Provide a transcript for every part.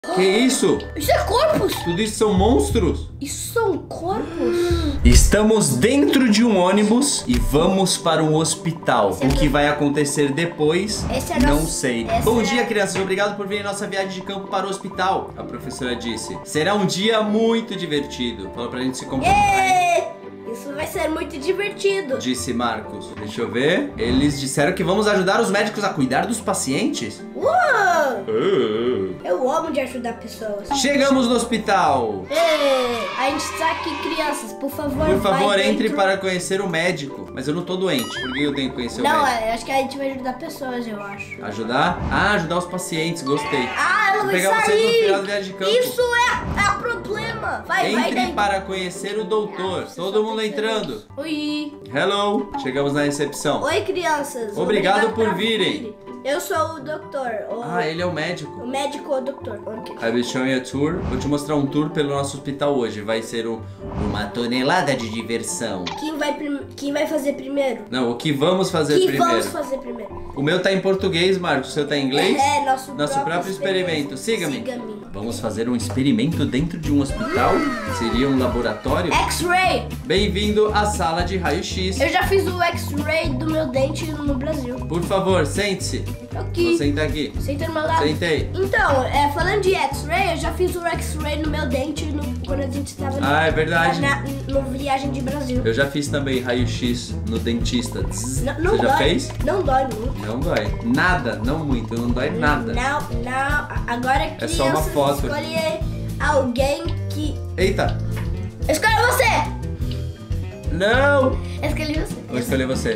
Que isso? Isso é corpos! Tudo isso são monstros? Isso são corpos? Estamos dentro de um ônibus e vamos para um hospital. O que vai acontecer depois, não sei. Bom dia, crianças. Obrigado por virem nossa viagem de campo para o hospital. A professora disse. Será um dia muito divertido. Falou pra gente se comportar. Isso vai ser muito divertido. Disse Marcos. Deixa eu ver. Eles disseram que vamos ajudar os médicos a cuidar dos pacientes. Uou! Eu amo de ajudar pessoas. Chegamos no hospital. A gente está aqui, crianças. Por favor, entre para conhecer o médico. Mas eu não tô doente. Por que eu tenho que conhecer o médico? Não, acho que a gente vai ajudar pessoas, eu acho. Ajudar? Ah, ajudar os pacientes. Gostei. Ela vai pegar vocês no final da viagem de campo. Isso é problema. Entre para conhecer o doutor. Todo mundo entrando. Oi. Hello. Chegamos na recepção. Oi, crianças. Obrigado por virem. Eu sou o doutor. Ele é o médico. O médico ou o doutor. I will show you a tour. Vou te mostrar um tour pelo nosso hospital hoje. Vai ser uma tonelada de diversão. Quem vai fazer primeiro? Não, o que vamos fazer primeiro? Vamos fazer primeiro? O meu tá em português, Marcos. O seu tá em inglês? Nosso próprio experimento. Siga-me. Vamos fazer um experimento dentro de um hospital? Seria um laboratório? X-ray. Bem-vindo à sala de raio-x. Eu já fiz o X-ray do meu dente no Brasil. Por favor, sente-se. Aqui. Senta aqui. Senta no meu lado. Sentei. Então, falando de X-ray, eu já fiz o X-ray no meu dente quando a gente estava é verdade. na viagem de Brasil. Eu já fiz também raio-x no dentista. Você já dói. fez? Não dói muito. Não dói. Nada, não muito, não dói nada. Não. Agora é só uma foto. Escolhe alguém que... Eita. Escolhe você. Não. Escolhi você. Vou escolher você.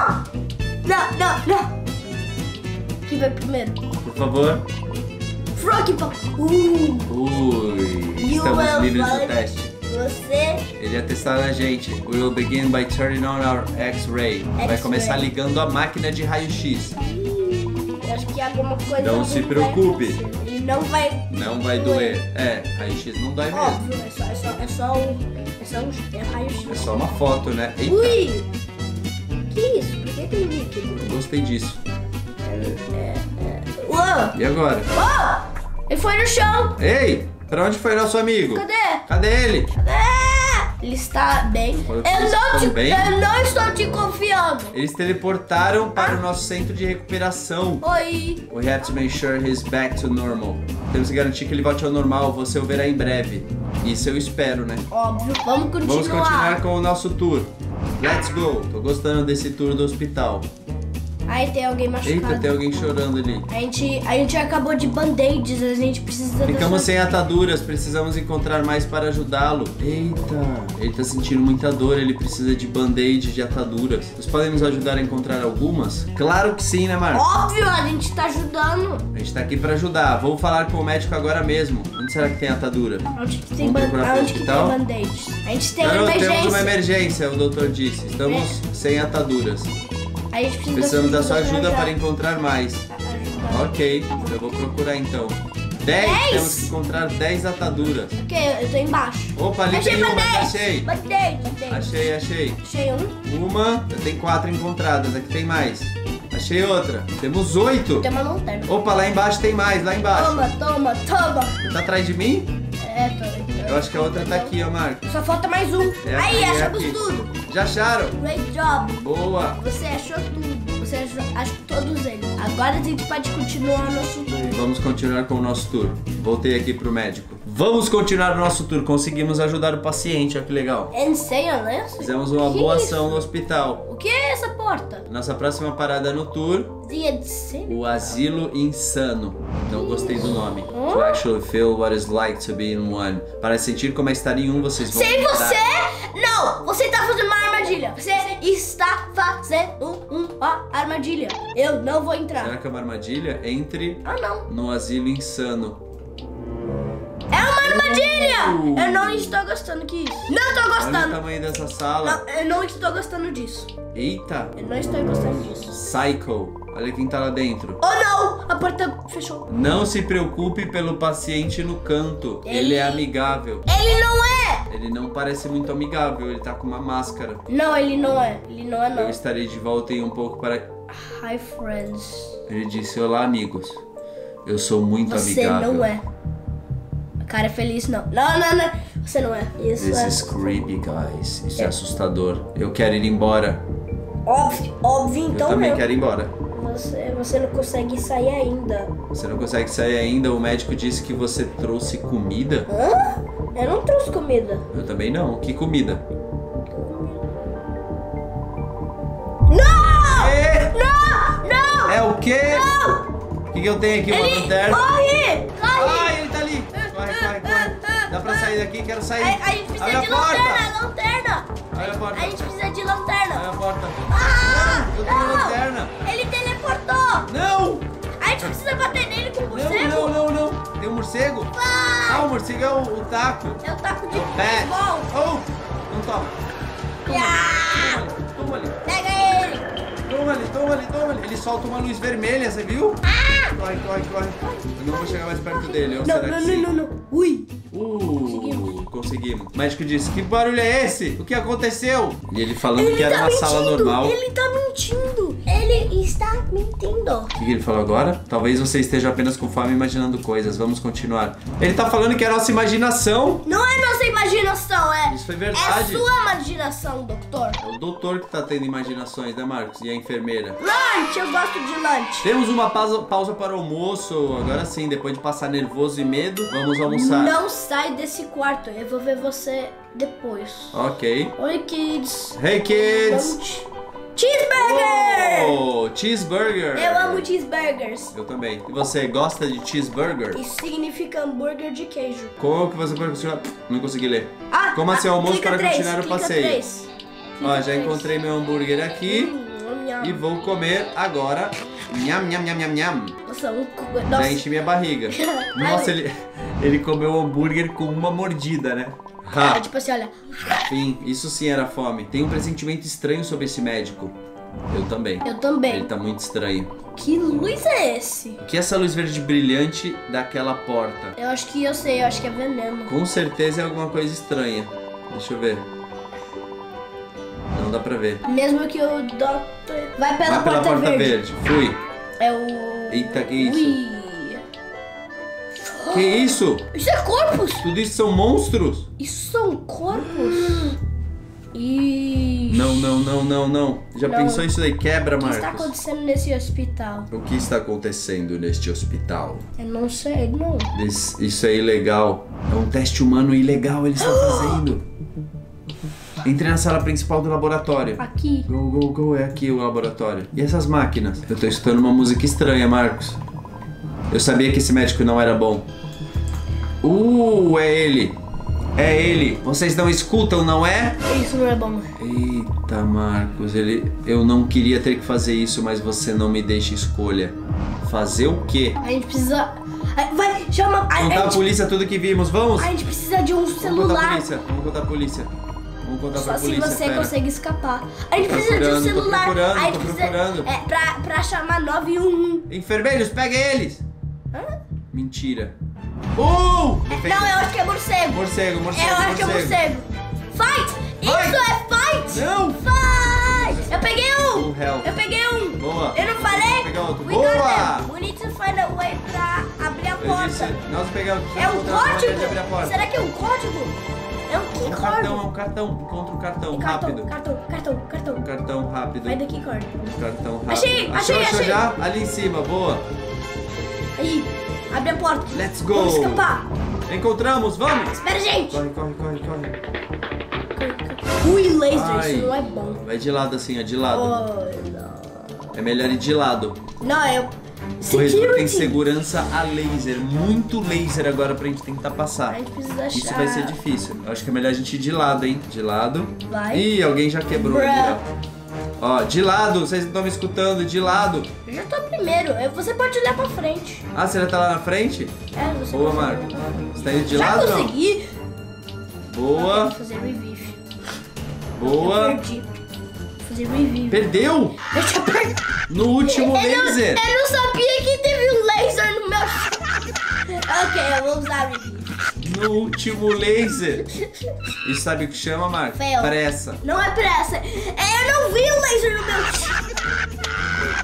Não. Quem vai primeiro? Por favor. Frog. Estamos livres do teste. Você... Ele ia testar na gente. We will begin by turning on our X-ray. Vai começar ligando a máquina de raio-x. Acho que alguma coisa... Não se preocupe. Ele não vai doer. Raio-x não dói mesmo. Óbvio, é só um raio-x. É só uma foto, né? Eita. Ui! Que isso? Por que tem líquido? Eu gostei disso. Uou! E agora? Ele foi no chão! Ei! Pra onde foi nosso amigo? Cadê ele? Ele está bem. Eu não estou te confiando. Eles teleportaram para o nosso centro de recuperação. Oi. We have to make sure he's back to normal. Temos que garantir que ele volte ao normal. Você o verá em breve. Isso eu espero, né? Óbvio. Vamos continuar com o nosso tour. Let's go. Tô gostando desse tour do hospital. Aí tem alguém machucado. Eita, tem alguém chorando ali. A gente acabou de band-aids, a gente precisa... Ficamos sem ataduras, precisamos encontrar mais para ajudá-lo. Eita, ele tá sentindo muita dor, ele precisa de band-aid, de ataduras. Vocês podem nos ajudar a encontrar algumas? Claro que sim, né, Marcos? Óbvio, a gente tá ajudando. A gente tá aqui para ajudar. Vou falar com o médico agora mesmo. Onde será que tem atadura? Onde que tem band-aids? A gente tem uma emergência. Temos uma emergência, o doutor disse. Estamos sem ataduras. Precisamos da sua ajuda para encontrar mais. Ok, eu vou procurar então. 10? Temos que encontrar 10 ataduras. Ok, eu tô embaixo. Opa, ali tem uma, achei. Achei. Achei um. Uma, tem 4 encontradas, aqui tem mais. Achei outra. Temos 8. Tem uma lanterna. Opa, lá embaixo tem mais, lá embaixo. Toma. Tá atrás de mim? Tô. Eu acho que a outra tá aqui, ó, Marcos. Só falta mais um. Aí, achamos tudo. Já acharam? Great job. Boa. Você achou tudo. Você achou todos eles. Agora a gente pode continuar o nosso tour. Vamos continuar com o nosso tour. Voltei aqui pro médico. Vamos continuar o nosso tour. Conseguimos ajudar o paciente, olha que legal. Fizemos uma boa ação no hospital. O que é essa porta? Nossa próxima parada no tour, o Asilo Insano. Não gostei do nome. To actually feel what it's like to be in one. Para sentir como é estar em um, vocês vão... Sem você? Não! Você está fazendo uma armadilha. Você está fazendo uma armadilha. Eu não vou entrar. Será que é uma armadilha? Entre no Asilo Insano. É uma armadilha! Eu não estou gostando disso. Não estou gostando. Olha o tamanho dessa sala. Eu não estou gostando disso. Eita. Eu não estou gostando disso. Psycho. Olha quem tá lá dentro. Oh, não! A porta fechou. Não se preocupe pelo paciente no canto. Ele é amigável. Ele não é! Ele não parece muito amigável. Ele tá com uma máscara. Não, ele não é. Ele não é, não. Eu estarei de volta em um pouco para... Hi, friends. Ele disse, olá, amigos. Eu sou muito amigável. Você não é. Cara feliz, não. Não. Você não é. Isso This é. is creepy, guys. Isso é assustador. Eu quero ir embora. Óbvio, Eu então também não. quero ir embora. Você não consegue sair ainda. Você não consegue sair ainda? O médico disse que você trouxe comida? Hã? Eu não trouxe comida. Eu também não. Que comida? Não! É, Não! é o quê? Não! O que eu tenho aqui? Uma lanterna? Corre! Ai, ele tá ali. Corre. Dá pra sair daqui? Quero sair. A gente precisa Abre de a porta. lanterna! Abre a porta. A gente precisa de lanterna! Abre a porta. Ah! Eu tenho Não! lanterna. Ele teleportou! Não! A gente precisa bater nele com o morcego! Não. Tem um morcego? Vai! O morcego é o taco. É o taco de Bat. beisebol! Oh! Não toma. Ah! Toma ali. Pega ele! Toma ali. Ele solta uma luz vermelha, você viu? Corre. Eu não vou chegar mais perto dele. Ou será que sim? Não. Ui! Conseguimos. O médico disse, que barulho é esse? O que aconteceu? E ele falando que era tá uma sala normal. Ele tá mentindo! Ele está mentindo! O que ele falou agora? Talvez você esteja apenas com fome imaginando coisas. Vamos continuar. Ele tá falando que é a nossa imaginação. Não é nossa imaginação, é... Isso foi verdade. É sua imaginação, doutor. É o doutor que tá tendo imaginações, né, Marcos? E a enfermeira. Lanche, eu gosto de lanche. Temos uma pausa para o almoço. Agora sim, depois de passar nervoso e medo, vamos almoçar. Não sai desse quarto, eu vou ver você depois. Ok. Oi, kids. Hey, kids! Vamos... Cheeseburger! Oh, cheeseburger! Eu amo cheeseburgers. Eu também. E você gosta de cheeseburger? Isso significa hambúrguer de queijo. Como que você pode continuar? Não consegui ler. Coma seu almoço clica para três, continuar o clica passeio. três. Ó, já três. encontrei meu hambúrguer aqui e vou comer agora. Nham. Nossa, Já enchi minha barriga. Nossa, ele comeu o hambúrguer com uma mordida, né? Tipo assim, olha. Sim, isso sim era fome. Tem um pressentimento estranho sobre esse médico. Eu também. Ele tá muito estranho. Que luz é esse? O que é essa luz verde brilhante daquela porta? Eu acho que eu sei, eu acho que é veneno. Com certeza é alguma coisa estranha. Deixa eu ver. Não dá pra ver. Mesmo que o Dr. Vai pela porta verde. Fui. É o... Eita, que isso? Ui. Que isso? Isso é corpos! Tudo isso são monstros? Isso são corpos? Ixi. Não. Já Não. pensou isso daí? Quebra, O que Marcos. está acontecendo nesse hospital? O que está acontecendo neste hospital? Eu não sei, não. Isso é ilegal. É um teste humano ilegal eles estão fazendo. Entre na sala principal do laboratório. Aqui. Go. É aqui o laboratório. E essas máquinas? Eu tô escutando uma música estranha, Marcos. Eu sabia que esse médico não era bom. É ele. É ele. Vocês não escutam, não é? Isso não é bom. Eita, Marcos. Eu não queria ter que fazer isso, mas você não me deixa escolha. Fazer o quê? A gente precisa... Vai, chama... Contar a polícia tudo que vimos, vamos? A gente precisa de um celular. Vamos contar a polícia. Vamos contar Só pra se polícia, você pera. consegue escapar. A gente precisa de um celular. A gente procurando. precisa... pra chamar 911. Enfermeiros, pega eles! Hã? Mentira. Não, eu acho que é morcego. Morcego. Eu acho que é morcego. Fight! Isso é fight! Não! Fight! Eu peguei um! Eu peguei um! Boa. Eu não falei? Pegar outro. We got Boa! them. We need to find a way pra abrir a porta. Nós pegamos. É um código? Abrir a porta. Será que é um código? É um key card. É um cartão. Encontra um cartão, rápido. Cartão. Um cartão rápido. Vai daqui, card. Um cartão rápido. Achei. Achou já? Ali em cima, boa. Aí, abre a porta. Let's go. Vamos escapar. Encontramos, vamos. Espera, gente. Corre. Ui, laser, Ai. isso não é bom. Vai de lado assim, ó, de lado. Oh, não. É melhor ir de lado. Não, eu... O corredor tem Security. segurança a laser. Muito laser agora pra gente tentar passar. A gente precisa achar... Isso vai ser difícil. Eu acho que é melhor a gente ir de lado, hein? De lado. Vai. Ih, alguém já quebrou Bruh. ali, ó. Ó, de lado, vocês não estão me escutando, de lado. Eu já tô primeiro. Você pode olhar pra frente. Ah, você já tá lá na frente? É, você Boa, pode Marco. olhar pra frente. Você tá indo de Já lado ou não? consegui. Boa, Vou fazer revive. Eu boa. perdi. Vou fazer revive. Perdeu Eu tinha perdido. no último laser. Eu não sabia que teve um laser no meu... Ok, eu vou usar revive. No último laser. Isso sabe o que chama, Marco? Fail. Pressa. Não é pressa. Eu não vi o laser no meu...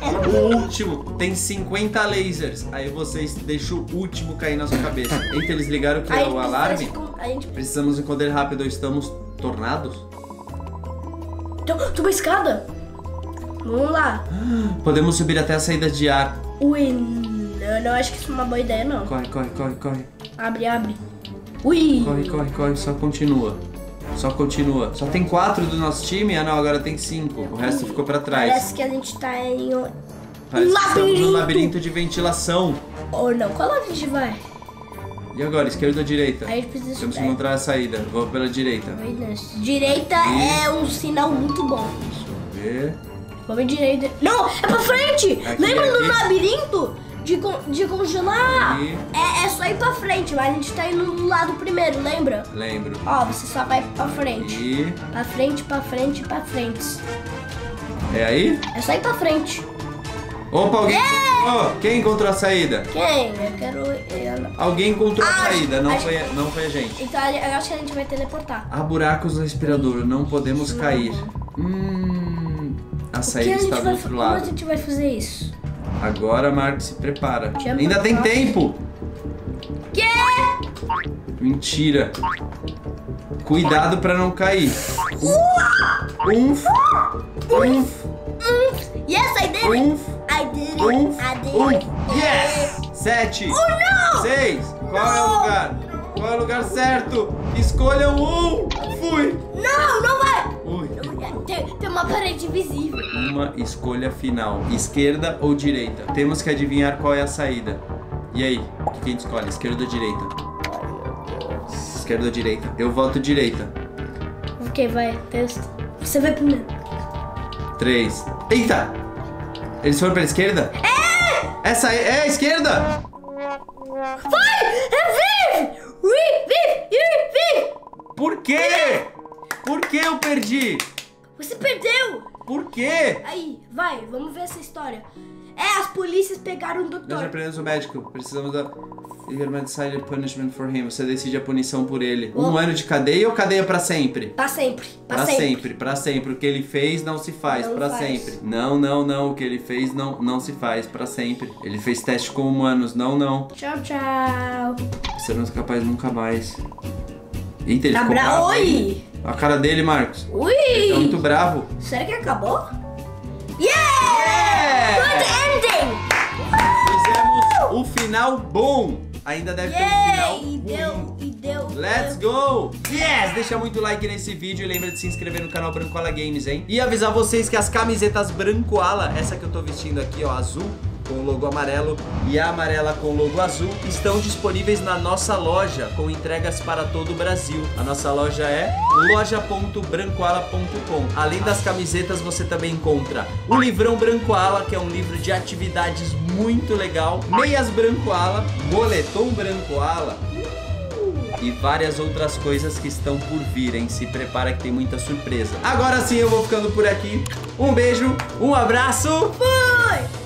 O último tem 50 lasers. Aí vocês deixam o último cair na sua cabeça. Eita, eles ligaram que é o alarme? Precisamos esconder rápido ou estamos tornados? Tem uma escada. Vamos lá. Podemos subir até a saída de ar. Ui, não acho que isso é uma boa ideia, não. Corre, corre, corre, corre. Abre. Ui. Corre, corre, corre. Só continua. Só continua. Só tem 4 do nosso time? Ah, não, agora tem 5. O resto ficou pra trás. Parece que a gente tá em um labirinto. Um labirinto de ventilação. Ou não, qual lado a gente vai? E agora, esquerda ou direita? A gente precisa Temos que encontrar a saída. Vou pela direita. Direita é um sinal muito bom. Deixa eu ver. Vamos direita. Não, é pra frente! Aqui, Lembra do aqui. labirinto? De congelar? Aqui. É só ir pra frente, mas a gente tá indo do lado primeiro, lembra? Lembro. Ó, você só vai pra frente. E... Pra frente, pra frente, pra frente. É aí? É só ir pra frente. Opa, alguém... Oh, quem encontrou a saída? Quem? Eu quero... Alguém encontrou a saída, não foi a gente. Então eu acho que a gente vai teleportar. Há buracos no respirador, não podemos cair. A saída está do outro Como lado. a gente vai fazer isso? Agora, Marcos, se prepara. Chama Ainda tem Marcos. tempo. Quê? Mentira. Cuidado pra não cair. Yes, I did it. I did it. Yes! 7. 6. Qual é o lugar? Qual é o lugar certo? Escolham um. Fui. Não vai. Ui. Tem uma parede invisível. Uma escolha final. Esquerda ou direita? Temos que adivinhar qual é a saída. E aí? O que a gente escolhe? Esquerda ou direita? Esquerda ou direita? Eu voto direita. Ok, vai. Testa. Você vai primeiro. 3. Eita! Eles foram pra esquerda? É! Essa é a esquerda! Vai! Vive! Por quê? Por que eu perdi? Você perdeu! Por quê? Aí, vai, vamos ver essa história. As polícias pegaram o Nós já doutor. aprendemos o médico. Precisamos da... You can decide punishment for him. Você decide a punição por ele. 1 ano de cadeia ou cadeia pra sempre? Pra sempre. Pra sempre. O que ele fez não se faz, Não pra faz. sempre. Não. O que ele fez não se faz, pra sempre. Ele fez teste com humanos. Não. Tchau. Você não é capaz nunca mais. Eita, ele Tá ficou bravo. bravo? Oi! A cara dele, Marcos. Ui! Tá muito bravo. Será que acabou? Yeah! Good ending! Fizemos o final bom. Ainda deve ter um final ruim. E deu. Let's go! Yes! Deixa muito like nesse vídeo e lembra de se inscrever no canal Brancoala Games, hein? E avisar vocês que as camisetas Brancoala, essa que eu tô vestindo aqui, ó, azul, com o logo amarelo, e a amarela com o logo azul, estão disponíveis na nossa loja, com entregas para todo o Brasil. A nossa loja é loja.brancoala.com. Além das camisetas, você também encontra o livrão Brancoala, que é um livro de atividades muito legal, meias Brancoala, moletom Brancoala e várias outras coisas que estão por vir, hein? Se prepara que tem muita surpresa. Agora sim eu vou ficando por aqui. Um beijo, um abraço. Fui!